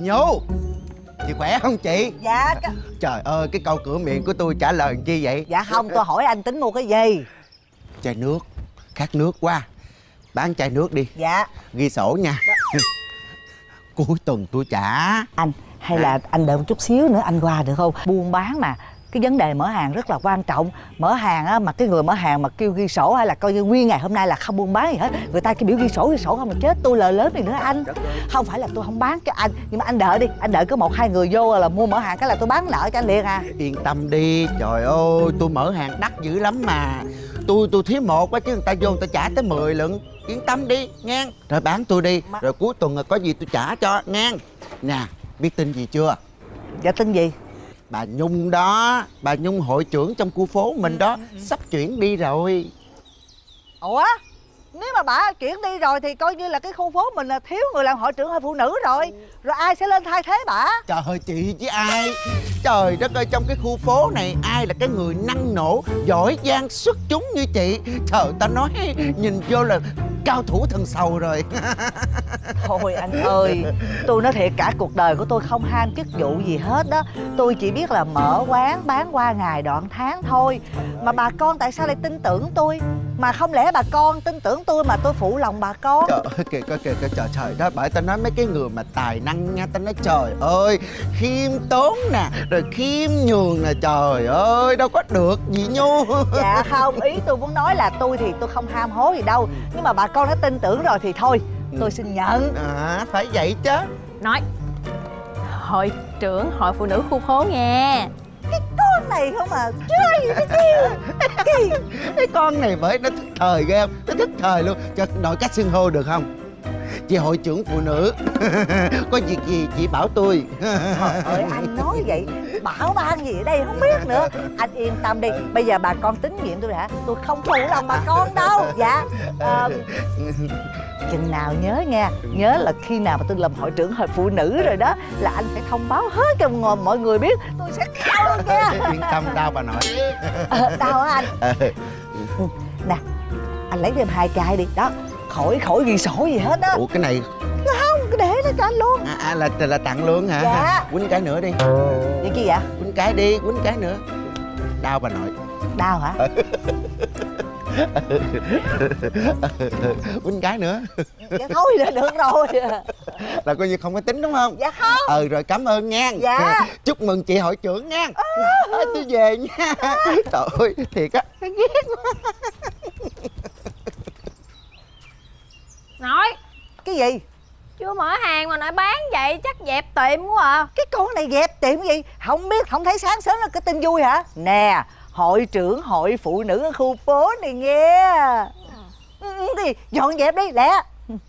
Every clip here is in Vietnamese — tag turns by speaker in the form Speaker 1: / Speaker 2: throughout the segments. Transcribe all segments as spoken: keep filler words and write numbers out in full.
Speaker 1: Nhu, chị khỏe không chị?
Speaker 2: Dạ.
Speaker 1: Trời ơi, cái câu cửa miệng của tôi trả lời chi vậy?
Speaker 2: Dạ không, tôi hỏi anh tính mua cái gì?
Speaker 1: Chai nước, khát nước quá. Bán chai nước đi.
Speaker 2: Dạ.
Speaker 1: Ghi sổ nha. Cuối tuần tôi trả.
Speaker 2: Anh, hay là anh đợi một chút xíu nữa anh qua được không? Buôn bán mà, cái vấn đề mở hàng rất là quan trọng. Mở hàng á, mà cái người mở hàng mà kêu ghi sổ hay là coi như nguyên ngày hôm nay là không buôn bán gì hết, người ta kêu biểu ghi sổ ghi sổ không là chết tôi lời lớn này nữa anh. Không phải là tôi không bán cho anh, nhưng mà anh đợi đi, anh đợi có một hai người vô là mua mở hàng cái là tôi bán nợ cho anh liền à.
Speaker 1: Yên tâm đi, trời ơi, tôi mở hàng đắt dữ lắm mà. Tôi tôi thiếu một á chứ người ta vô người ta trả tới mười lận. Yên tâm đi, nha. Rồi bán tôi đi, mà... rồi cuối tuần có gì tôi trả cho, nha. Nè, biết tin gì chưa?
Speaker 2: Dạ tin gì?
Speaker 1: Bà Nhung đó, bà Nhung hội trưởng trong khu phố mình đó, sắp chuyển đi rồi.
Speaker 2: Ủa? Nếu mà bà chuyển đi rồi thì coi như là cái khu phố mình là thiếu người làm hội trưởng hội phụ nữ rồi. Rồi ai sẽ lên thay thế bà?
Speaker 1: Trời ơi, chị chứ ai. Trời đất ơi, trong cái khu phố này ai là cái người năng nổ, giỏi giang, xuất chúng như chị. Trời, ta nói nhìn vô là cao thủ thần sầu rồi.
Speaker 2: Thôi anh ơi, tôi nói thiệt cả cuộc đời của tôi không ham chức vụ gì hết đó. Tôi chỉ biết là mở quán bán qua ngày đoạn tháng thôi. Mà bà con tại sao lại tin tưởng tôi? Mà không lẽ bà con tin tưởng tôi mà tôi phụ lòng bà con?
Speaker 1: Trời ơi, kìa kìa kìa, kìa trời trời đó. Bởi ta nói mấy cái người mà tài năng nha, ta nói trời ơi, khiêm tốn nè, rồi khiêm nhường nè, trời ơi, đâu có được gì Nhu.
Speaker 2: Dạ không, ý tôi muốn nói là tôi thì tôi không ham hố gì đâu. Nhưng mà bà con đã tin tưởng rồi thì thôi, tôi xin nhận.
Speaker 1: À, phải vậy chứ.
Speaker 3: Nói hội trưởng hội phụ nữ khu phố nghe.
Speaker 2: Cái con này không à, chơi cái kêu.
Speaker 1: Cái con này bởi nó thức thời ghê không? Nó thức thời luôn. Cho đổi cách xưng hô được không? Chị hội trưởng phụ nữ. Có việc gì chị bảo tôi.
Speaker 2: Trời ơi, anh nói vậy bảo ban gì ở đây không biết nữa. Anh yên tâm đi, bây giờ bà con tín nhiệm tôi đã. Tôi không phụ lòng bà con đâu. Dạ à, chừng nào nhớ nha. Nhớ là khi nào mà tôi làm hội trưởng hội phụ nữ rồi đó là anh phải thông báo hết cho mọi người biết. Tôi sẽ khao luôn nha.
Speaker 1: Yên tâm, đau bà nội.
Speaker 2: À, đau hả anh? Nè, anh lấy thêm hai chai đi. Đó, khỏi khỏi ghi sổ gì hết đó.
Speaker 1: Ủa cái này
Speaker 2: không, cứ để nó cho anh luôn.
Speaker 1: À, à là là tặng luôn hả?
Speaker 2: Dạ.
Speaker 1: Quýnh cái nữa đi.
Speaker 2: Vậy chi vậy?
Speaker 1: Quýnh cái đi, quýnh cái nữa. Đau bà nội.
Speaker 2: Đau hả?
Speaker 1: Quýnh cái nữa.
Speaker 2: Dạ thôi là được rồi.
Speaker 1: Là coi như không có tính đúng không?
Speaker 2: Dạ không.
Speaker 1: Ừ rồi, cảm ơn nha.
Speaker 2: Dạ.
Speaker 1: Chúc mừng chị hội trưởng nha. À. À, tôi về nha. À. Trời ơi, thiệt á, ghét quá.
Speaker 3: Nói
Speaker 2: cái gì?
Speaker 3: chưa mở hàng mà nói bán vậy chắc dẹp tiệm quá à.
Speaker 2: Cái con này dẹp tiệm gì? Không biết, không thấy sáng sớm là cái tin vui hả? Nè, hội trưởng hội phụ nữ ở khu phố này nghe. Ừ, thì dọn dẹp đi lẹ.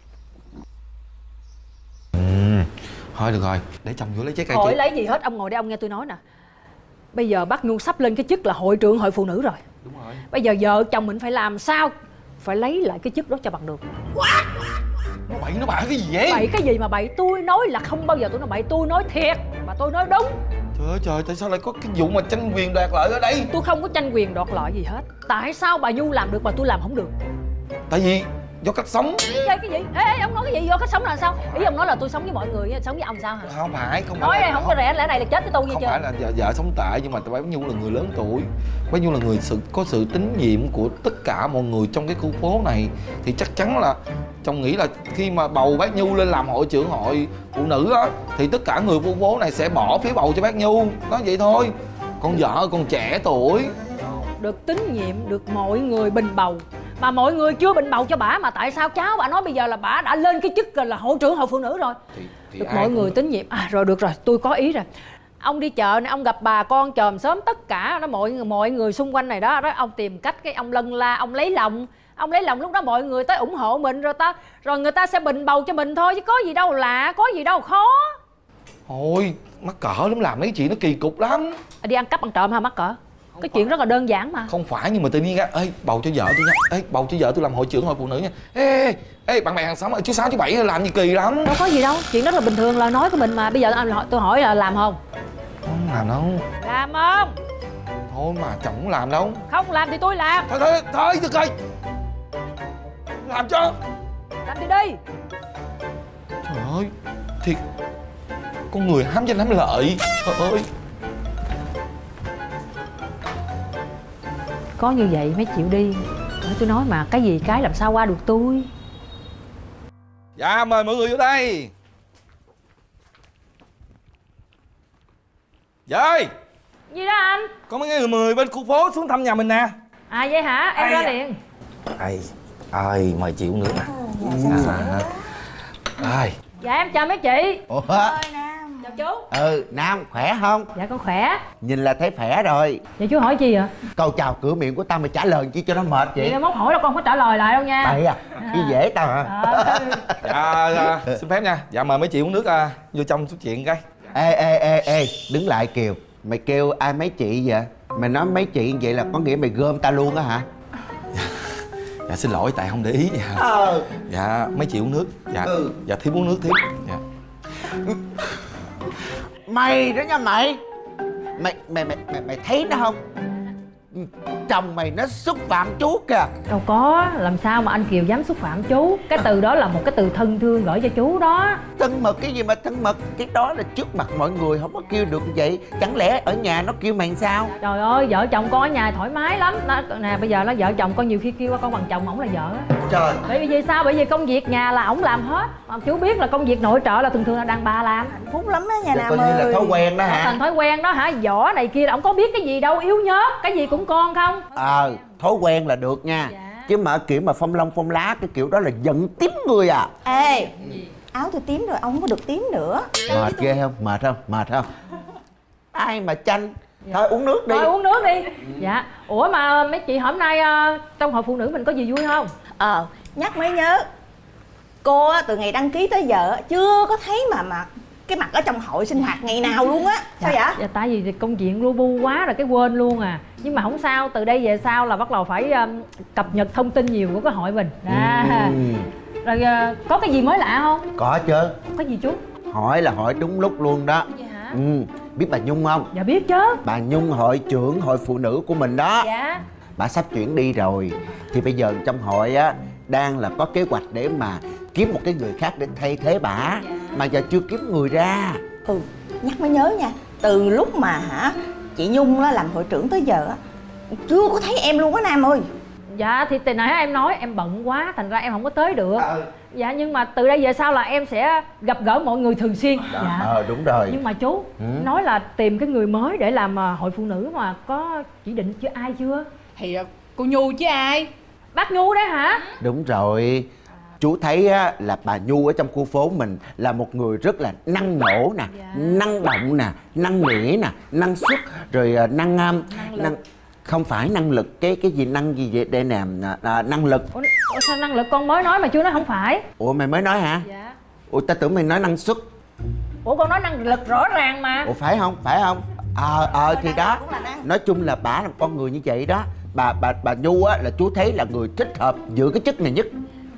Speaker 4: Ừ, thôi được rồi, để chồng vô lấy trái cây.
Speaker 3: Khỏi lấy gì hết, ông ngồi đây ông nghe tôi nói nè. Bây giờ bác Nhu sắp lên cái chức là hội trưởng hội phụ nữ rồi.
Speaker 4: Đúng rồi.
Speaker 3: Bây giờ vợ chồng mình phải làm sao phải lấy lại cái chức đó cho bằng được.
Speaker 4: Nó bậy nó bạ cái gì vậy?
Speaker 3: Bậy cái gì mà bậy? Tôi nói là không bao giờ tôi nói bậy, tôi nói thiệt mà tôi nói đúng.
Speaker 4: Trời ơi trời, tại sao lại có cái vụ mà tranh quyền đoạt lợi ở đây?
Speaker 3: Tôi không có tranh quyền đoạt lợi gì hết. Tại sao bà Nhu làm được mà tôi làm không được?
Speaker 4: Tại vì do cách sống.
Speaker 3: Ê, cái gì? Ê, ê, ông nói cái gì do cách sống là sao? Ý ông nói là tôi sống với mọi người, sống với ông sao hả?
Speaker 4: Không phải, không
Speaker 3: nói
Speaker 4: phải.
Speaker 3: Nói không có rẻ, lẽ này là chết với tôi như
Speaker 4: chưa? Không
Speaker 3: chưa?
Speaker 4: phải là vợ, vợ sống tệ, nhưng mà bác Nhu là người lớn tuổi. Bác Nhu là người sự có sự tín nhiệm của tất cả mọi người trong cái khu phố này. Thì chắc chắn là chồng nghĩ là khi mà bầu bác Nhu lên làm hội trưởng hội phụ nữ á, thì tất cả người khu phố này sẽ bỏ phiếu bầu cho bác Nhu. Nói vậy thôi. Con vợ còn trẻ tuổi,
Speaker 3: được tín nhiệm, được mọi người bình bầu. Mà mọi người chưa bình bầu cho bả, mà tại sao cháu bà nói bây giờ là bả đã lên cái chức là hội trưởng hội phụ nữ rồi? Thì, thì được mọi cũng... người tín nhiệm. À rồi được rồi, tôi có ý rồi. Ông đi chợ này, ông gặp bà con chòm xóm tất cả đó, mọi người mọi người xung quanh này đó, đó ông tìm cách cái ông lân la, ông lấy lòng. Ông lấy lòng lúc đó mọi người tới ủng hộ mình rồi ta, rồi người ta sẽ bình bầu cho mình thôi chứ có gì đâu lạ, có gì đâu khó.
Speaker 4: Thôi, mắc cỡ lắm, làm mấy chuyện nó kỳ cục lắm.
Speaker 3: À, đi ăn cắp ăn trộm hả mắc cỡ? Không cái phải. Chuyện rất là đơn giản mà. Không
Speaker 4: phải, nhưng mà tự nhiên ra, ê bầu cho vợ tôi nha, ê bầu cho vợ tôi làm hội trưởng hội phụ nữ nha. Ê ê bạn bè hàng xóm chú sáu chú bảy làm gì kỳ lắm.
Speaker 3: Đâu có gì đâu, chuyện đó là bình thường, lời nói của mình mà. Bây giờ tôi hỏi là làm không?
Speaker 4: Không làm đâu.
Speaker 3: Làm không?
Speaker 4: Thôi mà chồng không làm đâu.
Speaker 3: Không làm thì tôi làm.
Speaker 4: Thôi thôi thôi được rồi. Làm cho.
Speaker 3: Làm thì đi.
Speaker 4: Trời ơi, thiệt con người hám danh hám lợi. Trời ơi.
Speaker 3: Có như vậy mới chịu đi. Để tôi nói mà, cái gì cái làm sao qua được tôi.
Speaker 4: Dạ mời mọi người vô đây. Dơi.
Speaker 3: Gì đó anh?
Speaker 4: Có mấy người mười bên khu phố xuống thăm nhà mình nè.
Speaker 3: À vậy hả? Em
Speaker 4: Ai
Speaker 3: ra
Speaker 4: à?
Speaker 3: liền.
Speaker 4: Ai, ai mời chị uống nước nè. À, ai.
Speaker 3: Dạ em chào mấy chị.
Speaker 1: Ủa?
Speaker 3: Chào chú.
Speaker 1: Ừ, Nam khỏe không?
Speaker 3: Dạ con khỏe.
Speaker 1: Nhìn là thấy khỏe rồi.
Speaker 3: Dạ chú hỏi chi vậy?
Speaker 1: Câu chào cửa miệng của tao mày trả lời chi cho nó mệt
Speaker 3: Vậy
Speaker 1: vậy?
Speaker 3: em mốt hỏi đâu con không có trả lời lại đâu nha.
Speaker 1: Bậy à, khi dễ tao hả?
Speaker 3: À,
Speaker 4: Dạ, dạ, xin phép nha. Dạ mời mấy chị uống nước à, vô trong chút chuyện cái.
Speaker 1: Ê, ê, ê, ê, đứng lại Kiều. Mày kêu ai mấy chị vậy? Mày nói mấy chị vậy là có nghĩa mày gom ta luôn á hả?
Speaker 4: Dạ xin lỗi tại không để ý. Dạ,
Speaker 1: Ờ.
Speaker 4: dạ mấy chị uống nước. Dạ,
Speaker 1: Ừ.
Speaker 4: dạ thiếp uống nước thiếp. Dạ.
Speaker 1: Mày đó nha mày. Mày, mày, mày, mày, mày thấy nó không? Chồng mày nó xúc phạm chú kìa.
Speaker 3: đâu có, làm sao mà anh Kiều dám xúc phạm chú. Cái từ đó là một cái từ thân thương gửi cho chú đó.
Speaker 1: Thân mật cái gì mà thân mật? Cái đó là trước mặt mọi người không có kêu được vậy. Chẳng lẽ ở nhà nó kêu mày sao?
Speaker 3: Trời ơi, vợ chồng con ở nhà thoải mái lắm. Nó, nè bây giờ nó vợ chồng con nhiều khi kêu con bằng chồng, ổng là vợ á.
Speaker 1: Trời.
Speaker 3: Bởi vì sao? Bởi vì công việc nhà là ổng làm hết. Mà chú biết là công việc nội trợ là thường thường là đàn bà làm.
Speaker 2: Hạnh phúc lắm á nhà
Speaker 1: Dạ,
Speaker 2: Nam
Speaker 1: coi như
Speaker 2: ơi.
Speaker 1: là thói quen đó hả?
Speaker 3: Thành thói quen đó hả? Võ này kia là ổng có biết cái gì đâu, yếu nhớt. Cái gì cũng con không.
Speaker 1: Ờ, à, thói quen là được nha.
Speaker 3: Dạ.
Speaker 1: Chứ mà kiểu mà phong long phong lá cái kiểu đó là giận tím người à.
Speaker 2: Ê, áo tôi tím rồi, ông không có được tím nữa.
Speaker 1: Mệt ghê không? Mệt không? Mệt không? Ai mà tranh. Thôi uống nước đi.
Speaker 3: Thôi uống nước đi. Dạ. Ủa mà mấy chị hôm nay uh, trong hội phụ nữ mình có gì vui không?
Speaker 2: Ờ, nhắc mới nhớ. Cô á, từ ngày đăng ký tới giờ á, chưa có thấy mà mà cái mặt ở trong hội sinh hoạt ngày nào luôn á. Sao
Speaker 3: dạ,
Speaker 2: vậy?
Speaker 3: dạ tại vì công chuyện lu bu quá rồi cái quên luôn à. Nhưng mà không sao, từ đây về sau là bắt đầu phải um, cập nhật thông tin nhiều của cái hội mình. À.
Speaker 1: Ừ.
Speaker 3: Rồi uh, có cái gì mới lạ không?
Speaker 1: Có chứ.
Speaker 3: Có gì chú?
Speaker 1: Hỏi là hỏi đúng lúc luôn đó.
Speaker 3: Vậy hả?
Speaker 1: Ừ. Biết bà Nhung không?
Speaker 3: Dạ biết chứ.
Speaker 1: Bà Nhung hội trưởng hội phụ nữ của mình đó.
Speaker 3: Dạ.
Speaker 1: Bà sắp chuyển đi rồi. Thì bây giờ trong hội á đang là có kế hoạch để mà kiếm một cái người khác để thay thế bà.
Speaker 3: Dạ.
Speaker 1: Mà giờ chưa kiếm người ra.
Speaker 2: Ừ, nhắc mới nhớ nha. Từ lúc mà hả chị Nhung á, làm hội trưởng tới giờ á, chưa có thấy em luôn á Nam ơi.
Speaker 3: Dạ thì từ nãy em nói em bận quá thành ra em không có tới được.
Speaker 1: Ờ.
Speaker 3: Dạ nhưng mà từ đây về sau là em sẽ gặp gỡ mọi người thường xuyên. Dạ.
Speaker 1: Ờ đúng rồi.
Speaker 3: Nhưng mà chú
Speaker 1: Ừ.
Speaker 3: nói là tìm cái người mới để làm à, hội phụ nữ mà có chỉ định chưa ai chưa?
Speaker 5: Thì cô Nhu chứ ai.
Speaker 3: Bác Nhu đấy hả?
Speaker 1: Đúng rồi. Chú thấy á, là bà Nhu ở trong khu phố mình là một người rất là năng nổ nè,
Speaker 3: Dạ.
Speaker 1: năng động nè, năng nỉ nè, năng suất, rồi à, năng um,
Speaker 3: lực.
Speaker 1: năng không phải năng lực, cái cái gì năng gì vậy đây nè, à, à, năng lực.
Speaker 3: Ủa, ủa sao năng lực con mới nói mà chú nói không phải?
Speaker 1: Ủa mày mới nói hả?
Speaker 3: Dạ.
Speaker 1: Ủa ta tưởng mày nói năng suất.
Speaker 3: Ủa con nói năng lực rõ ràng mà.
Speaker 1: Ủa phải không? Phải không? Ờ ờ thì đó.
Speaker 2: Cũng là năng.
Speaker 1: Nói chung là bà là con người như vậy đó. Bà bà bà Nhu á là chú thấy là người thích hợp giữ cái chức này nhất.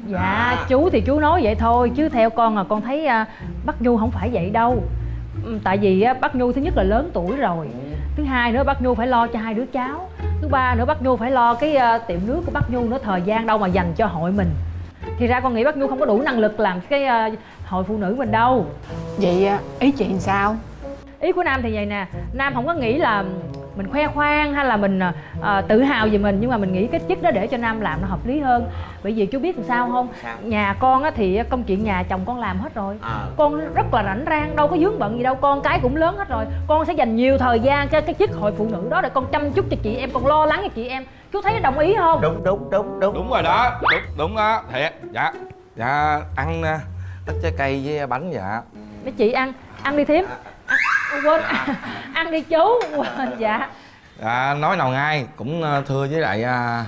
Speaker 3: Dạ chú thì chú nói vậy thôi chứ theo con là con thấy à, bác Nhu không phải vậy đâu. Ừ, tại vì á, bác Nhu thứ nhất là lớn tuổi rồi, thứ hai nữa bác Nhu phải lo cho hai đứa cháu, thứ ba nữa bác Nhu phải lo cái à, tiệm nước của bác Nhu nữa, thời gian đâu mà dành cho hội mình. Thì ra con nghĩ bác Nhu không có đủ năng lực làm cái à, hội phụ nữ mình đâu.
Speaker 5: Vậy ý chị làm sao?
Speaker 3: Ý của Nam thì vậy nè, Nam không có nghĩ là mình khoe khoang hay là mình uh, tự hào về mình, nhưng mà mình nghĩ cái chức đó để cho Nam làm nó hợp lý hơn. Bởi vì chú biết làm sao không?
Speaker 1: Sao?
Speaker 3: Nhà con á thì công chuyện nhà chồng con làm hết rồi.
Speaker 1: À.
Speaker 3: Con rất là rảnh rang, đâu có vướng bận gì đâu, con cái cũng lớn hết rồi. Con sẽ dành nhiều thời gian cho cái chức hội phụ nữ đó để con chăm chút cho chị em, con lo lắng cho chị em. Chú thấy đồng ý không?
Speaker 1: Đúng đúng đúng đúng.
Speaker 4: Đúng rồi đó, đúng đúng đó, thiệt. Dạ. Dạ ăn à, ít trái cây với bánh dạ.
Speaker 3: Mấy chị ăn, ăn đi thím. Ăn, quên, ăn đi chú. Quên, dạ.
Speaker 4: À, nói nào ngay cũng thưa với lại à,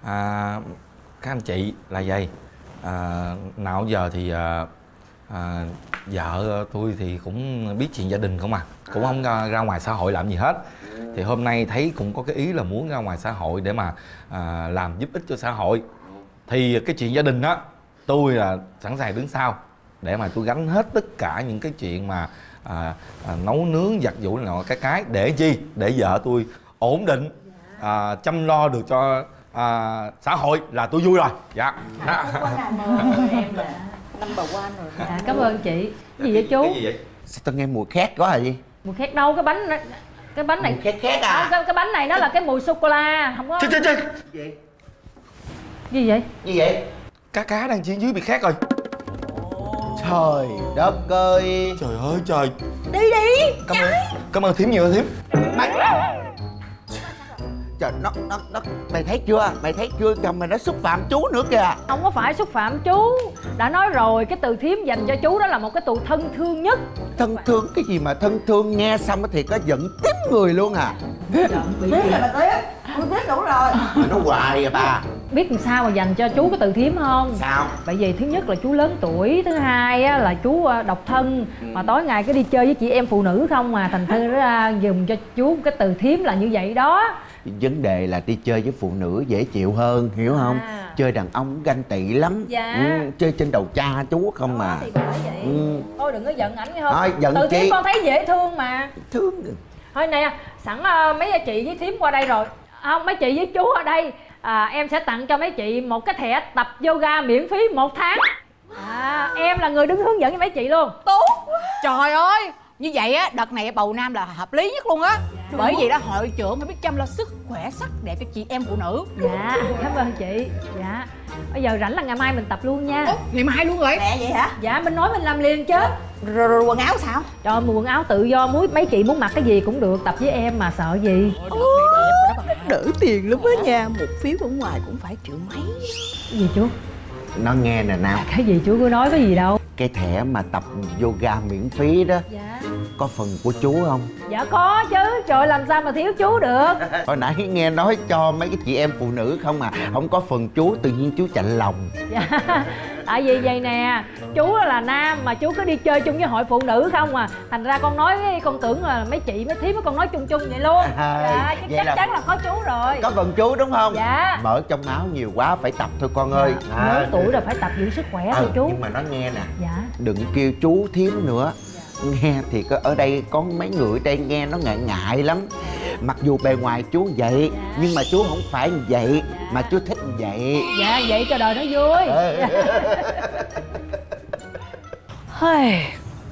Speaker 4: à, các anh chị là vậy. À, nào giờ thì à, à, vợ tôi thì cũng biết chuyện gia đình không à, cũng không ra, ra ngoài xã hội làm gì hết. Thì hôm nay thấy cũng có cái ý là muốn ra ngoài xã hội để mà à, làm giúp ích cho xã hội. Thì cái chuyện gia đình đó tôi là sẵn sàng đứng sau để mà tôi gánh hết tất cả những cái chuyện mà à, à, nấu nướng giặt giũ này nọ cái cái để chi để vợ tôi ổn định à, chăm lo được cho à, xã hội là tôi vui rồi. Dạ.
Speaker 2: Em là number one rồi.
Speaker 3: Dạ, cảm ơn chị. Cái gì vậy chú?
Speaker 4: Cái gì vậy?
Speaker 1: Sao tao nghe mùi khét quá hả gì?
Speaker 3: Mùi khét đâu, cái bánh này, cái bánh này
Speaker 1: mùi khét khét à?
Speaker 3: Không, cái, cái bánh này nó là cái mùi sô cô la, không có.
Speaker 4: Chết chết chết.
Speaker 1: Gì?
Speaker 3: Gì vậy?
Speaker 1: Gì vậy?
Speaker 4: Cá cá đang trên dưới bị khét rồi.
Speaker 1: Trời đất ơi.
Speaker 4: Trời ơi trời.
Speaker 3: Đi đi.
Speaker 4: Cảm ơn, cảm ơn thím nhiều thím.
Speaker 1: Mày... Trời, nó, nó, nó, mày thấy chưa? Mày thấy chưa? Chồng mày nó xúc phạm chú nữa kìa.
Speaker 3: Không có phải xúc phạm chú. Đã nói rồi, cái từ thím dành cho chú đó là một cái từ thân thương nhất.
Speaker 1: Thân thương cái gì mà thân thương, nghe xong thì có giận tím người luôn à.
Speaker 2: Biết là bà Tuyết. Tôi biết đủ rồi.
Speaker 1: Mà nó hoài à bà.
Speaker 3: Biết làm sao mà dành cho chú cái từ thím không?
Speaker 1: Sao?
Speaker 3: Bởi vì thứ nhất là chú lớn tuổi, thứ hai á, là chú độc thân, ừ. mà tối ngày cứ đi chơi với chị em phụ nữ không mà, thành thử ra dùng cho chú cái từ thím là như vậy đó.
Speaker 1: Vấn đề là đi chơi với phụ nữ dễ chịu hơn, hiểu không? À. Chơi đàn ông ganh tị lắm.
Speaker 3: Dạ.
Speaker 1: Ừ, chơi trên đầu cha chú không mà.
Speaker 3: Thì bởi vậy. Ừ. Thôi đừng có giận ảnh nghe không?
Speaker 1: Thôi giận
Speaker 3: từ
Speaker 1: chị.
Speaker 3: thím con thấy dễ thương mà.
Speaker 1: Thương.
Speaker 3: Thôi nè, sẵn uh, mấy chị với thím qua đây rồi. Không, mấy chị với chú ở đây, à, em sẽ tặng cho mấy chị một cái thẻ tập yoga miễn phí một tháng. À, em là người đứng hướng dẫn cho mấy chị luôn.
Speaker 5: Tốt quá. Trời ơi, như vậy á, đợt này bầu nam là hợp lý nhất luôn á. Dạ. Bởi vì đó hội trưởng phải biết chăm lo sức khỏe sắc đẹp cho chị em phụ nữ.
Speaker 3: Dạ, cảm ơn chị. Dạ. Bây giờ rảnh là ngày mai mình tập luôn nha.
Speaker 5: Ủa, ngày mai luôn rồi?
Speaker 2: Mẹ vậy hả?
Speaker 3: Dạ, mình nói mình làm liền chứ.
Speaker 2: Rồi, rồi quần áo sao?
Speaker 3: Trời ơi, quần áo tự do, muốn mấy chị muốn mặc cái gì cũng được, tập với em mà sợ gì.
Speaker 6: Đỡ tiền lắm á nha, một phiếu ở ngoài cũng phải triệu mấy.
Speaker 3: Cái gì chú?
Speaker 1: Nó nghe nè Nam.
Speaker 3: Cái gì chú cứ nói, cái gì đâu.
Speaker 1: Cái thẻ mà tập yoga miễn phí đó.
Speaker 3: Dạ.
Speaker 1: Có phần của chú không?
Speaker 3: Dạ có chứ, trời làm sao mà thiếu chú được.
Speaker 1: Hồi nãy nghe nói cho mấy cái chị em phụ nữ không mà không có phần chú, tự nhiên chú chạnh lòng.
Speaker 3: Dạ, tại vì vậy nè, chú là nam mà chú cứ đi chơi chung với hội phụ nữ không à, thành ra con nói con tưởng là mấy chị mấy thím con nói chung chung vậy luôn.
Speaker 1: À,
Speaker 3: dạ, chứ chắc
Speaker 1: là...
Speaker 3: chắn là có chú rồi.
Speaker 1: Có phần chú đúng không?
Speaker 3: Dạ.
Speaker 1: Mỡ trong máu nhiều quá phải tập thôi con ơi.
Speaker 3: Dạ. À. Lớn tuổi rồi phải tập giữ sức khỏe thôi
Speaker 1: ừ,
Speaker 3: chú.
Speaker 1: Nhưng mà nó nghe nè.
Speaker 3: Dạ.
Speaker 1: Đừng kêu chú thím nữa. Dạ. Nghe thì có ở đây có mấy người ở đây nghe nó ngại ngại lắm. Mặc dù bề ngoài chú vậy, dạ. nhưng mà chú không phải như vậy, dạ. mà chú thích như vậy.
Speaker 3: Dạ, vậy cho đời nó vui. Ừ.
Speaker 2: Dạ.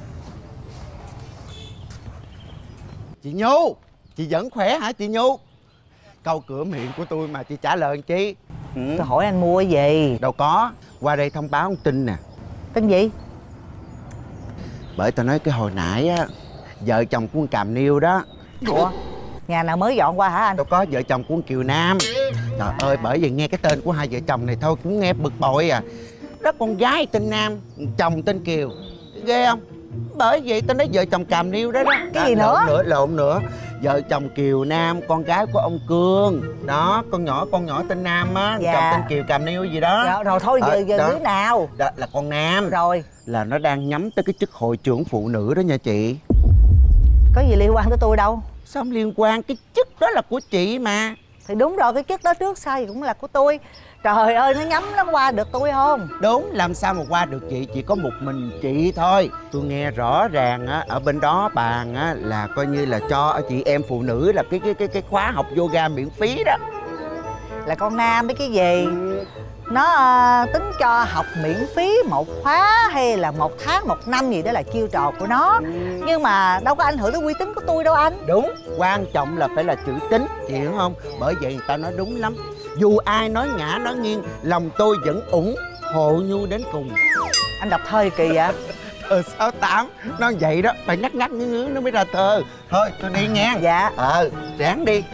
Speaker 1: Chị Nhu, chị vẫn khỏe hả chị Nhu? Câu cửa miệng của tôi mà chị trả lời chi?
Speaker 2: Ừ. Tôi hỏi anh mua cái gì?
Speaker 1: Đâu có, qua đây thông báo một tin nè.
Speaker 2: Tin gì?
Speaker 1: Bởi tao nói cái hồi nãy á, vợ chồng của con Càm Niêu đó.
Speaker 2: Ủa? Nhà nào mới dọn qua hả anh?
Speaker 1: Đâu có, vợ chồng của con Kiều Nam. Trời ơi, bởi vì nghe cái tên của hai vợ chồng này thôi cũng nghe bực bội à. Đó con gái tên Nam, chồng tên Kiều. Ghê không? Bởi vậy tao nói vợ chồng Càm Niêu đó đó.
Speaker 2: Cái
Speaker 1: đó,
Speaker 2: gì nữa?
Speaker 1: Lộn nữa, lộn nữa. Vợ chồng Kiều Nam, con gái của ông Cương. Đó, con nhỏ con nhỏ tên Nam á,
Speaker 2: dạ.
Speaker 1: chồng tên Kiều Càm Niêu gì đó.
Speaker 2: Dạ, rồi thôi, giờ, giờ đứa nào?
Speaker 1: Đó là con Nam.
Speaker 2: Rồi.
Speaker 1: Là nó đang nhắm tới cái chức hội trưởng phụ nữ đó nha chị.
Speaker 2: Có gì liên quan tới tôi đâu.
Speaker 1: Sao không liên quan, cái chức đó là của chị mà.
Speaker 2: Thì đúng rồi, cái chức đó trước sau gì cũng là của tôi. Trời ơi, nó nhắm nó qua được tôi không?
Speaker 1: Đúng, làm sao mà qua được chị, chỉ có một mình chị thôi. Tôi nghe rõ ràng á, ở bên đó bàn á là coi như là cho chị em phụ nữ là cái cái cái cái khóa học yoga miễn phí đó.
Speaker 2: Là con Nam với cái gì? Nó uh, tính cho học miễn phí một khóa hay là một tháng, một năm gì đó là chiêu trò của nó. Nhưng mà đâu có ảnh hưởng tới uy tín của tôi đâu anh.
Speaker 1: Đúng, quan trọng là phải là chữ tín, chị hiểu không? Bởi vậy người ta nói đúng lắm. Dù ai nói ngã nói nghiêng, lòng tôi vẫn ủng hộ Nhu đến cùng.
Speaker 2: Anh đọc thơ kỳ vậy?
Speaker 1: Thơ sáu tám, nó vậy đó, phải nhắc nhắc ngứa ngứa nó mới ra thơ. Thôi, tôi đi nghe.
Speaker 2: Dạ.
Speaker 1: Ờ, ráng đi.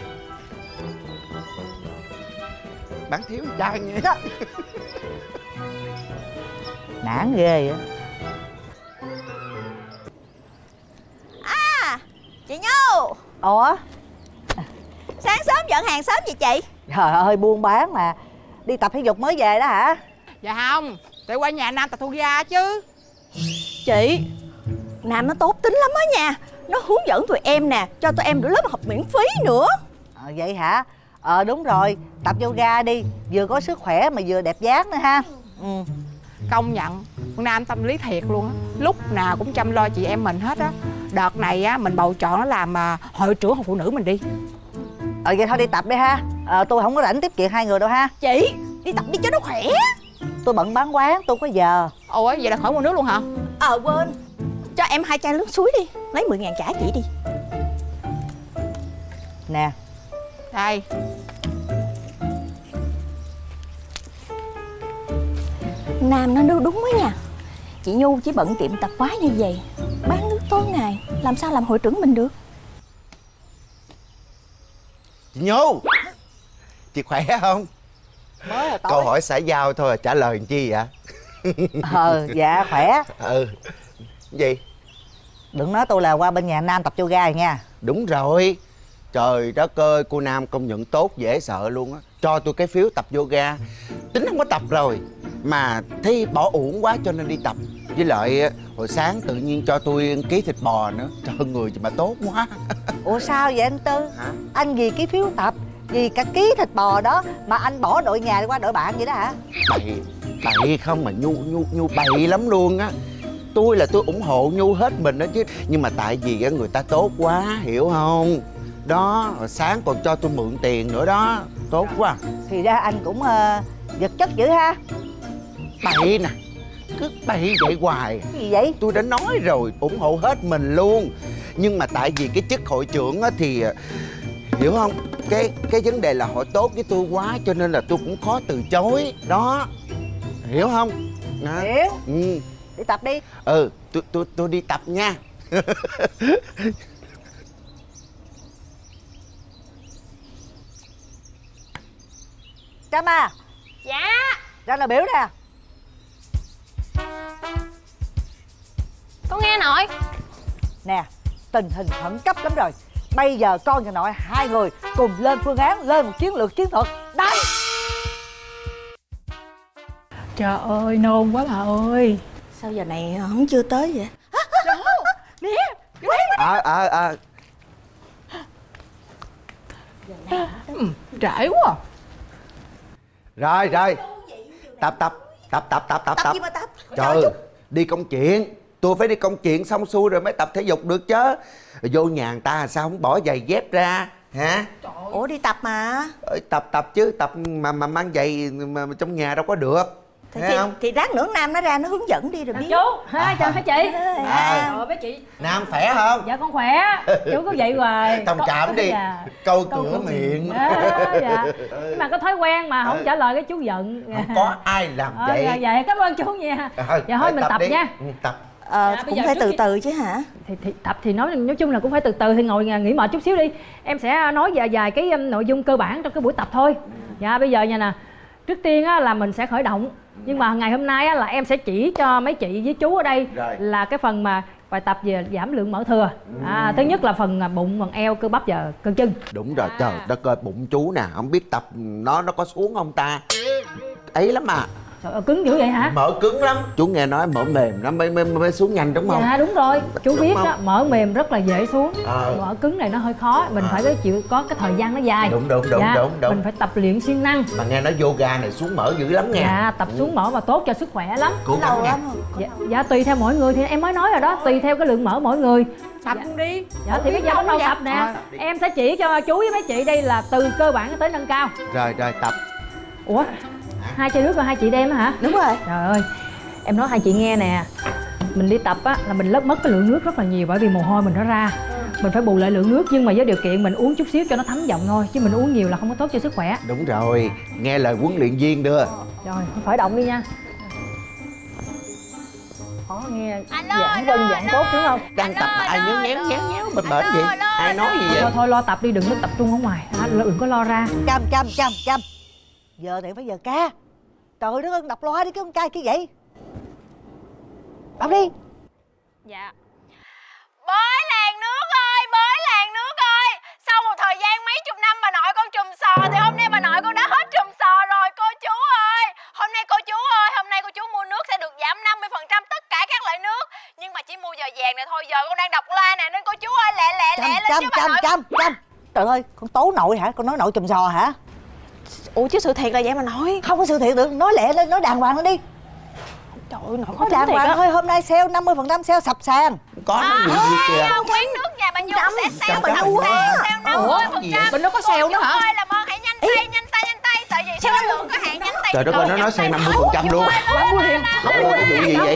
Speaker 1: Bạn thiếu trai nghe.
Speaker 2: Đó. Nản ghê vậy.
Speaker 7: À, chị Nhu.
Speaker 2: Ủa?
Speaker 7: Sáng sớm dọn hàng sớm vậy chị?
Speaker 2: Trời ơi, buôn bán mà. Đi tập thể dục mới về đó hả?
Speaker 5: Dạ không, tại qua nhà Nam tập thu ra chứ.
Speaker 7: Chị, Nam nó tốt tính lắm á nha. Nó hướng dẫn tụi em nè, cho tụi em được lớp học miễn phí nữa.
Speaker 2: Ờ, vậy hả? Ờ đúng rồi, tập yoga đi. Vừa có sức khỏe mà vừa đẹp dáng nữa ha. Ừ.
Speaker 5: Công nhận, con Nam tâm lý thiệt luôn á. Lúc nào cũng chăm lo chị em mình hết á. Đợt này á, mình bầu chọn nó làm à, hội trưởng hội phụ nữ mình đi.
Speaker 2: Ờ vậy thôi đi tập đi ha. Ờ tôi không có rảnh tiếp chuyện hai người đâu ha.
Speaker 7: Chị, đi tập đi cho nó khỏe.
Speaker 2: Tôi bận bán quán, tôi có giờ.
Speaker 5: Ủa, vậy là khỏi mua nước luôn hả?
Speaker 7: Ờ quên. cho em hai chai nước suối đi. Lấy mười ngàn trả chị đi.
Speaker 2: Nè.
Speaker 5: Đây.
Speaker 7: Nam nó đúng quá nha. Chị Nhu chỉ bận tiệm tạp hóa như vậy, bán nước tối ngày, làm sao làm hội trưởng mình được.
Speaker 1: Chị Nhu, chị khỏe không?
Speaker 2: Mới là tối.
Speaker 1: Câu hỏi xã giao thôi, trả lời làm chi vậy?
Speaker 2: Ờ, dạ khỏe.
Speaker 1: Ừ. Gì?
Speaker 2: Đừng nói tôi là qua bên nhà Nam tập yoga rồi nha.
Speaker 1: Đúng rồi. Trời đất ơi, cô Nam công nhận tốt dễ sợ luôn á. Cho tôi cái phiếu tập yoga. Tính không có tập rồi mà thấy bỏ uổng quá cho nên đi tập. Với lại hồi sáng tự nhiên cho tôi ký thịt bò nữa. Trời, người gì mà tốt quá.
Speaker 2: Ủa sao vậy anh Tư?
Speaker 1: Hả?
Speaker 2: Anh vì cái phiếu tập, vì cả ký thịt bò đó mà anh bỏ đội nhà đi qua đội bạn vậy đó hả?
Speaker 1: Bậy, bậy không mà Nhu, Nhu, Nhu bậy lắm luôn á. Tôi là tôi ủng hộ Nhu hết mình đó chứ. Nhưng mà tại vì người ta tốt quá, hiểu không? Đó, sáng còn cho tôi mượn tiền nữa đó. Tốt quá.
Speaker 2: Thì ra anh cũng uh, vật chất dữ ha.
Speaker 1: Bậy nè, cứ bậy vậy hoài.
Speaker 2: Cái gì vậy?
Speaker 1: Tôi đã nói rồi, ủng hộ hết mình luôn. Nhưng mà tại vì cái chức hội trưởng á thì hiểu không? Cái cái vấn đề là họ tốt với tôi quá cho nên là tôi cũng khó từ chối. Đó, hiểu không? Đó.
Speaker 2: Hiểu.
Speaker 1: Ừ.
Speaker 2: Đi tập đi.
Speaker 1: Ừ, tôi tôi tôi đi tập nha.
Speaker 2: Trâm à.
Speaker 7: Dạ.
Speaker 2: Ra là biểu nè.
Speaker 7: Con nghe nội.
Speaker 2: Nè, tình hình khẩn cấp lắm rồi. Bây giờ con và nội hai người cùng lên phương án, lên một chiến lược chiến thuật. Đánh.
Speaker 3: Trời ơi, nôn quá bà ơi.
Speaker 7: Sao giờ này không chưa tới vậy?
Speaker 1: Ờ ờ ờ.
Speaker 5: Trễ quá.
Speaker 1: Rồi rồi. Tập tập tập tập tập tập
Speaker 7: Tập gì mà tập?
Speaker 1: Trời, đi công chuyện. Tôi phải đi công chuyện xong xuôi rồi mới tập thể dục được chứ. Vô nhà người ta sao không bỏ giày dép ra hả?
Speaker 7: Ủa đi tập mà.
Speaker 1: Ờ, tập tập chứ tập mà mà mang giày mà, mà trong nhà đâu có được.
Speaker 7: Thì,
Speaker 1: Thấy
Speaker 7: thì,
Speaker 1: không?
Speaker 7: thì ráng nữa Nam nó ra nó hướng dẫn đi rồi biết.
Speaker 3: Chú, hai chào hai chị.
Speaker 1: À.
Speaker 3: Rồi mấy chị.
Speaker 1: Nam khỏe không?
Speaker 3: Dạ con khỏe. Chú cứ vậy hoài.
Speaker 1: Thông cảm đi.
Speaker 3: Dạ.
Speaker 1: Câu
Speaker 3: Câu
Speaker 1: cửa
Speaker 3: cửa
Speaker 1: miệng.
Speaker 3: Dạ, dạ. Nhưng mà có thói quen mà không trả lời cái chú giận.
Speaker 1: Không có ai làm
Speaker 3: Ờ,
Speaker 1: vậy.
Speaker 3: dạ, dạ cảm ơn chú nha.
Speaker 1: Thôi,
Speaker 3: Dạ thôi mình tập
Speaker 1: đi.
Speaker 3: nha.
Speaker 1: Ừ, tập.
Speaker 7: Ờ,
Speaker 3: Dạ, bây
Speaker 7: cũng
Speaker 3: giờ
Speaker 7: phải
Speaker 3: trước
Speaker 7: từ
Speaker 3: khi-
Speaker 7: từ chứ hả?
Speaker 3: Thì, thì tập thì nói nói chung là cũng phải từ từ, thì ngồi nghỉ mệt chút xíu đi. Em sẽ nói vài vài cái um, nội dung cơ bản trong cái buổi tập thôi. Dạ bây giờ nha nè. Trước tiên á, là mình sẽ khởi động. Nhưng mà ngày hôm nay á, là em sẽ chỉ cho mấy chị với chú ở đây
Speaker 1: Rồi.
Speaker 3: là cái phần mà bài tập về giảm lượng mỡ thừa. À, thứ nhất là phần à, bụng, phần eo, cơ bắp và cơ chân.
Speaker 1: Đúng rồi,
Speaker 3: À.
Speaker 1: trời đất ơi, bụng chú nè, không biết tập nó nó có xuống không ta? Ấy lắm à.
Speaker 3: Trời ơi, cứng dữ vậy hả?
Speaker 1: Mỡ cứng lắm. Chú nghe nói mỡ mềm nó mới mới, mới xuống nhanh đúng không?
Speaker 3: Dạ đúng rồi, chú
Speaker 1: Đúng
Speaker 3: biết
Speaker 1: không?
Speaker 3: đó, mỡ mềm rất là dễ xuống.
Speaker 1: Ờ.
Speaker 3: Mỡ cứng này nó hơi khó, mình phải có chịu có cái thời gian nó dài.
Speaker 1: Đúng đúng đúng
Speaker 3: Dạ,
Speaker 1: đúng đúng.
Speaker 3: mình phải tập luyện siêng năng.
Speaker 1: Mà nghe nói yoga này xuống mỡ dữ lắm nha.
Speaker 3: Dạ, tập xuống mỡ và tốt cho sức khỏe lắm.
Speaker 1: Cố gắng
Speaker 7: Lâu
Speaker 1: nha.
Speaker 7: lắm rồi.
Speaker 3: Dạ, dạ tùy theo mỗi người thì em mới nói rồi đó, tùy theo cái lượng mỡ mỗi người.
Speaker 5: Tập
Speaker 3: Dạ.
Speaker 5: đi.
Speaker 3: Dạ thì bây giờ bắt đầu
Speaker 5: vậy?
Speaker 3: tập nè.
Speaker 5: Ờ.
Speaker 3: Em sẽ chỉ cho chú với mấy chị đây là từ cơ bản tới nâng cao.
Speaker 1: Rồi rồi tập.
Speaker 3: Ủa? Hai chai nước rồi hai chị đem á hả?
Speaker 7: Đúng rồi.
Speaker 3: Trời ơi, em nói hai chị nghe nè. Mình đi tập á là mình lất mất cái lượng nước rất là nhiều, bởi vì mồ hôi mình nó ra. Mình phải bù lại lượng nước, nhưng mà với điều kiện mình uống chút xíu cho nó thấm giọng thôi, chứ mình uống nhiều là không có tốt cho sức khỏe.
Speaker 1: Đúng rồi, nghe lời huấn luyện viên đưa.
Speaker 3: Rồi, khởi động đi nha. Khó nghe, giãn gân giãn cốt đúng không?
Speaker 1: Đang tập mà ai nhéo nhéo nhéo nhéo bệnh bệnh vậy? Ai nói gì vậy?
Speaker 3: Thôi thôi lo tập đi, đừng có tập trung ở ngoài, à, đừng có lo ra.
Speaker 2: Chăm chăm chăm chăm. Giờ này phải giờ ca. Trời đất ơi, đọc loa đi cái con trai kia vậy. Đọc đi.
Speaker 7: Dạ. Bới làng nước ơi, bới làng nước ơi. Sau một thời gian mấy chục năm bà nội con trùm sò thì hôm nay bà nội con đã hết trùm sò rồi cô chú ơi. Hôm nay cô chú ơi, hôm nay cô chú mua nước sẽ được giảm năm mươi phần trăm tất cả các loại nước. Nhưng mà chỉ mua giờ vàng này thôi, giờ con đang đọc loa nè nên cô chú ơi lẹ lẹ lẹ lên
Speaker 2: Chăm
Speaker 7: chứ bà
Speaker 2: chăm
Speaker 7: nội.
Speaker 2: chăm chăm. Trời ơi, con tố nội hả? Con nói nội chùm sò hả?
Speaker 7: Ủa chứ sự thiệt là vậy mà nói.
Speaker 2: Không có sự thiệt được, nói lẹ lên, nói đàng hoàng lên đi.
Speaker 7: Trời ơi nội có
Speaker 2: Nói
Speaker 7: tính
Speaker 2: đàng
Speaker 7: thiệt
Speaker 2: hoàng
Speaker 7: á.
Speaker 2: thôi, hôm nay sale năm mươi phần trăm, sale sập sàn.
Speaker 1: Có nó gì gì kìa.
Speaker 7: Đâu quán nước nhà bà Nhung sẽ sale
Speaker 1: trăm
Speaker 7: mình
Speaker 1: trăm
Speaker 7: uống
Speaker 1: nữa hả?
Speaker 7: sale năm mươi phần trăm.
Speaker 5: Bên đó có sale nữa hả?
Speaker 7: Ơi làm ơn hãy nhanh tay nhanh tay nhanh tay tại vì số lượng có hạn, nhanh tay
Speaker 1: Trời đất ơi, nó nói sang năm mươi phần trăm luôn.
Speaker 5: Không mua liền.
Speaker 1: Không mua cái vụ gì vậy?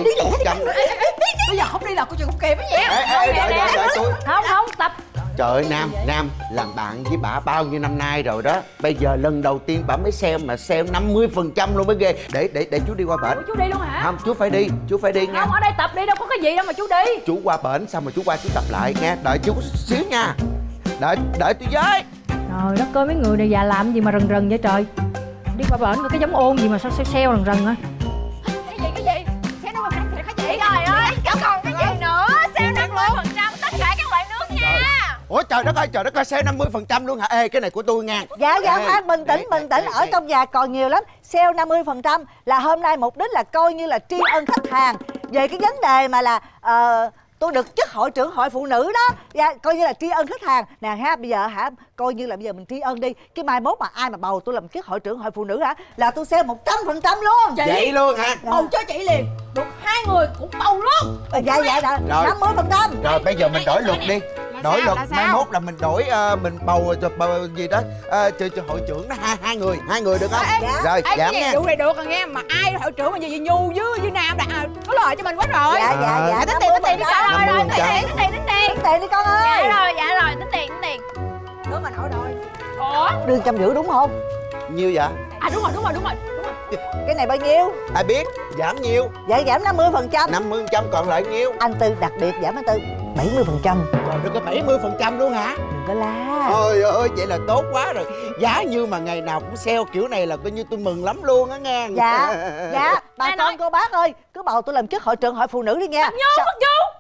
Speaker 5: Bây giờ không đi là cô chuyện không kịp á vậy.
Speaker 1: Ê, ê, đợi, đợi, đợi tôi.
Speaker 3: Không không tập.
Speaker 1: Trời ơi, Nam, Nam làm bạn với bả bao nhiêu năm nay rồi đó. Bây giờ lần đầu tiên bả mới sale mà sale năm mươi phần trăm luôn mới ghê. Để để để chú đi qua bển.
Speaker 3: Ủa, chú đi luôn hả?
Speaker 1: Không, chú phải đi, chú phải đi nha.
Speaker 3: Không, ở đây tập đi, đâu có cái gì đâu mà chú đi.
Speaker 1: Chú qua bển xong rồi chú qua chú tập lại nghe. Đợi chú xíu nha. Đợi đợi tôi với.
Speaker 3: Trời đất ơi, mấy người này già làm gì mà rần rần vậy trời. Đi qua bển cái giống ôn gì mà sao xeo xeo rần rần á.
Speaker 5: Cái gì cái gì? Xe nó bằng thiệt hả chị?
Speaker 7: Trời ơi, chứ còn cái gì nữa. Sale năm mươi phần trăm tất cả các loại nước nha.
Speaker 1: Ủa trời đất ơi, trời đất ơi, sale năm mươi phần trăm luôn hả? Ê, cái này của tôi nha.
Speaker 2: Dạ dạ
Speaker 1: Ê,
Speaker 2: Phát, bình tĩnh
Speaker 1: để-
Speaker 2: bình tĩnh.
Speaker 1: để-
Speaker 2: Ở
Speaker 1: để-
Speaker 2: trong nhà còn nhiều lắm. Sale năm mươi phần trăm là hôm nay mục đích là coi như là tri ân khách hàng về cái vấn đề mà là ờ, tôi được chức hội trưởng hội phụ nữ đó. Dạ, coi như là tri ân khách hàng nè ha. Bây giờ hả, coi như là bây giờ mình tri ân đi, cái mai mốt mà ai mà bầu tôi làm chức hội trưởng hội phụ nữ hả, là tôi sale một trăm phần trăm luôn.
Speaker 1: Vậy luôn hả?
Speaker 5: Bầu cho chị liền. Được hai người cũng bầu luôn.
Speaker 2: Ờ, dạ dạ dạ
Speaker 1: Rồi.
Speaker 2: năm mươi phần trăm.
Speaker 1: Rồi bây giờ mình đổi luật đi.
Speaker 5: Là
Speaker 1: Đổi
Speaker 5: sao,
Speaker 1: luật
Speaker 5: là
Speaker 1: mai
Speaker 5: sao?
Speaker 1: mốt là mình đổi ờ, mình bầu cho bầu gì đó uh, cho, cho hội trưởng đó hai hai người, hai người được không?
Speaker 5: Ê,
Speaker 1: Rồi,
Speaker 5: Ê, cái
Speaker 1: giảm
Speaker 5: gì
Speaker 1: nha.
Speaker 5: vụ này được rồi nghe. Mà ai hội trưởng mà gì gì Nhu với với Nam đã à, có lời cho mình quá rồi.
Speaker 2: Dạ dạ dạ
Speaker 7: Tính tiền, tính tiền đi con. Rồi rồi, tính
Speaker 1: năm mươi phần trăm.
Speaker 7: tiền, tính tiền, tính tiền.
Speaker 2: Tính tiền đi con ơi.
Speaker 7: Dạ rồi, dạ rồi, tính tiền, tính tiền.
Speaker 5: Nữa mà nổi rồi.
Speaker 7: Ủa?
Speaker 2: Đưa trăm rưỡi đúng không?
Speaker 1: Nhiêu vậy?
Speaker 5: À đúng rồi, đúng rồi, đúng rồi.
Speaker 2: Cái này bao nhiêu?
Speaker 1: Ai biết? Giảm nhiêu?
Speaker 2: Dạ giảm năm mươi phần trăm.
Speaker 1: năm mươi phần trăm còn lại nhiêu?
Speaker 2: Anh Tư đặc biệt giảm anh Tư bảy mươi phần trăm.
Speaker 1: Rồi được có bảy mươi phần trăm luôn hả?
Speaker 2: Đừng có la.
Speaker 1: Ôi ơi, vậy là tốt quá rồi. Giá như mà ngày nào cũng sale kiểu này là coi như tôi mừng lắm luôn á nghe.
Speaker 2: Dạ dạ bà
Speaker 7: Ai
Speaker 2: con
Speaker 7: nói?
Speaker 2: cô bác ơi, cứ bầu tôi làm chức hội trưởng hội phụ nữ đi nha.
Speaker 3: Nhu,
Speaker 2: Sao-
Speaker 3: bác Nhu.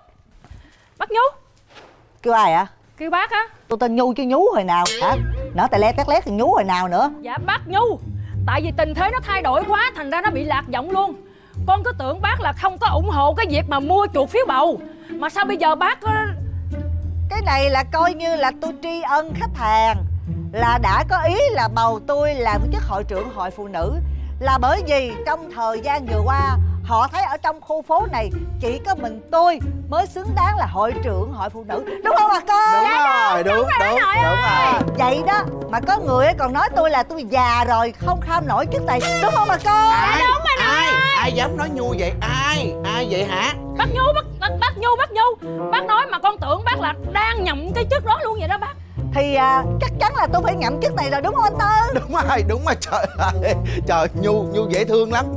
Speaker 3: Bác Nhu.
Speaker 2: Kêu ai ạ?
Speaker 3: Kêu bác á.
Speaker 2: Tôi tên Nhu chứ Nhú hồi nào hả? Nở tài le tét lét thì Nhú hồi nào nữa.
Speaker 3: Dạ bác Nhu. Tại vì tình thế nó thay đổi quá, thành ra nó bị lạc giọng luôn. Con cứ tưởng bác là không có ủng hộ cái việc mà mua chuột phiếu bầu. Mà sao bây giờ bác...
Speaker 2: Cái này là coi như là tôi tri ân khách hàng, là đã có ý là bầu tôi làm chức hội trưởng hội phụ nữ, là bởi vì trong thời gian vừa qua họ thấy ở trong khu phố này chỉ có mình tôi mới xứng đáng là hội trưởng hội phụ nữ, đúng không bà con?
Speaker 1: Đúng rồi, đúng, đúng, đúng, đúng rồi.
Speaker 2: Vậy đó mà có người còn nói tôi là tôi già rồi không kham nổi chức này, đúng không bà con?
Speaker 1: Ai, ai, ai dám nói Nhu vậy? Ai, ai vậy hả?
Speaker 3: Bác Nhu, bác, bác, bác Nhu, bác Nhu. Bác nói mà con tưởng bác là đang nhậm cái chức đó luôn vậy đó bác.
Speaker 2: Thì à, chắc chắn là tôi phải nhậm chức này rồi đúng không anh Tư?
Speaker 1: Đúng rồi, đúng rồi, trời ơi. Trời, Nhu, Nhu dễ thương lắm.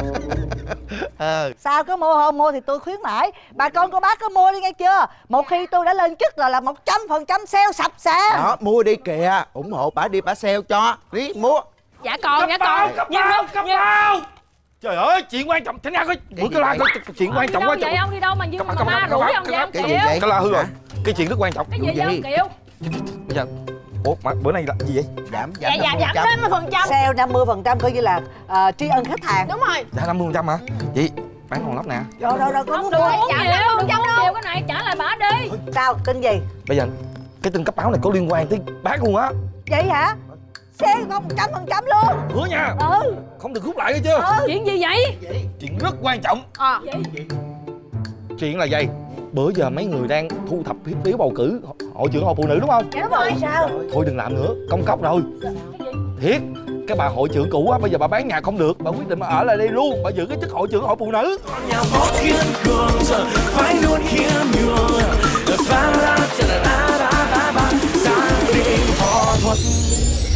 Speaker 1: Ờ.
Speaker 2: Sao có mua không mua thì tôi khuyến mãi. Bà con cô bác có mua đi nghe chưa? Một khi tôi đã lên chức rồi là một trăm phần trăm sale sập sàn.
Speaker 1: Đó, mua đi kìa. Ủng hộ bả đi, bả sale cho. Đi, mua.
Speaker 7: Dạ con, dạ con.
Speaker 4: Cấp bao, cấp bao. Trời ơi, chuyện quan trọng. Thánh Nga coi, bữa cái la coi chuyện quan
Speaker 3: Đi
Speaker 4: trọng
Speaker 3: đâu
Speaker 4: quá
Speaker 3: vậy
Speaker 4: trọng.
Speaker 3: ông, đi đâu mà như
Speaker 4: Cấp
Speaker 3: mà
Speaker 4: bao,
Speaker 3: ma
Speaker 4: cấp
Speaker 3: rủi
Speaker 4: bao,
Speaker 3: ông
Speaker 4: cấp
Speaker 3: vậy
Speaker 4: bao.
Speaker 3: ông
Speaker 1: Cái
Speaker 3: Kiều?
Speaker 1: gì vậy?
Speaker 4: Cái la hư rồi.
Speaker 1: Hả?
Speaker 4: Cái chuyện rất quan trọng.
Speaker 3: Cái gì
Speaker 1: Vụ
Speaker 3: vậy ông
Speaker 1: gì?
Speaker 3: Kiều?
Speaker 4: Bây giờ, ủa, mà bữa nay là gì vậy?
Speaker 1: Giảm,
Speaker 7: Dạ,
Speaker 1: giảm
Speaker 7: dạ, giảm năm mươi phần trăm.
Speaker 2: Sale năm mươi phần trăm coi như là uh, tri ân khách hàng.
Speaker 7: Đúng rồi.
Speaker 4: Dạ năm mươi phần trăm hả? Vậy bán còn lắm nè.
Speaker 2: Rồi rồi rồi có
Speaker 3: Không
Speaker 2: muốn
Speaker 3: được
Speaker 2: mua.
Speaker 3: uống
Speaker 7: Giảm
Speaker 3: nhiều,
Speaker 7: năm mươi phần
Speaker 3: đừng
Speaker 7: trăm
Speaker 3: uống
Speaker 7: đâu.
Speaker 3: nhiều cái này, trả lại bả đi.
Speaker 2: Sao tin gì?
Speaker 4: Bây giờ cái tin cấp báo này có liên quan tới bác luôn á.
Speaker 2: Vậy hả? Sale con một trăm phần trăm luôn.
Speaker 4: Hứa nha.
Speaker 2: Ừ.
Speaker 4: Không được rút lại nghe chưa?
Speaker 3: Chuyện gì vậy?
Speaker 4: Chuyện rất quan trọng.
Speaker 7: Ờ.
Speaker 4: Chuyện là vậy. Bữa giờ mấy người đang thu thập phiếu phiếu bầu cử hội trưởng hội phụ nữ đúng không?
Speaker 2: Dạ đúng rồi. Sao?
Speaker 4: Thôi đừng làm nữa, công cốc rồi. Thiệt, cái bà hội trưởng cũ á, bây giờ bà bán nhà không được, bà quyết định bà ở lại đây luôn, bà giữ cái chức hội trưởng hội phụ nữ.
Speaker 8: Nhà có kiên cường giờ phải luôn khiêm nhường. Ba la cha la la ba ba ba, gia đình võ thuật.